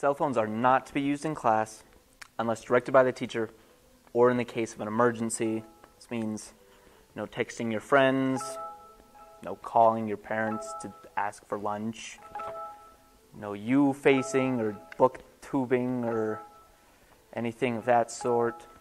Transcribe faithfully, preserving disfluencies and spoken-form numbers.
Cell phones are not to be used in class unless directed by the teacher or in the case of an emergency. This means no texting your friends, no calling your parents to ask for lunch, no you-facing or booktubing or anything of that sort.